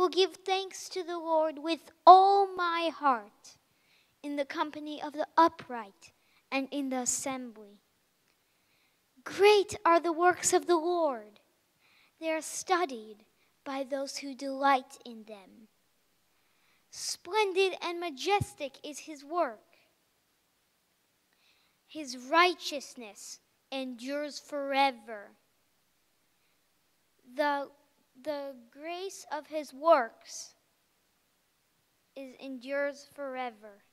will give thanks to the Lord with all my heart, in the company of the upright and in the assembly. Great are the works of the Lord. They are studied by those who delight in them. Splendid and majestic is his work. His righteousness endures forever. The grace of his works endures forever.